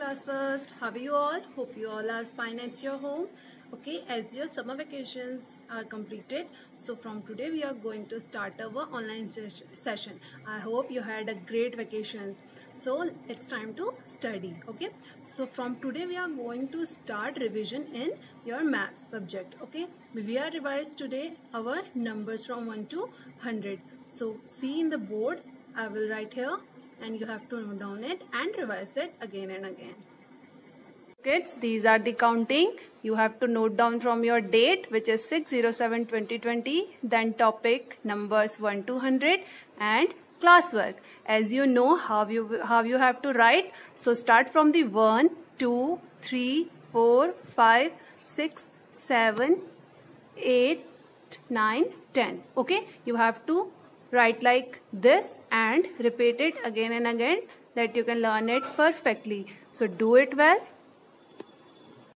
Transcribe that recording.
class first. How are you all? Hope you all are fine at your home. Okay, as your summer vacations are completed, so from today we are going to start our online session. I hope you had a great vacations. So it's time to study. Okay, so from today we are going to start revision in your maths subject. Okay, we are revised today our numbers from 1 to 100. So see in the board, I will write here and you have to note down it and revise it again and again. Kids, these are the counting. You have to note down from your date, which is 6/07/2020, then topic numbers 1 to 100 and classwork. As you know how you have to write. So start from the 1, 2, 3, 4, 5, 6, 7, 8, 9, 10. Okay, you have to write like this and repeat it again and again that you can learn it perfectly. So do it well.